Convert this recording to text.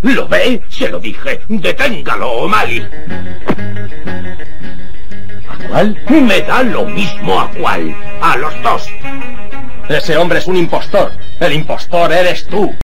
¿Lo ve? Se lo dije. Deténgalo, O'Malley. ¿A cuál? Me da lo mismo a cuál. A los dos. Ese hombre es un impostor. El impostor eres tú.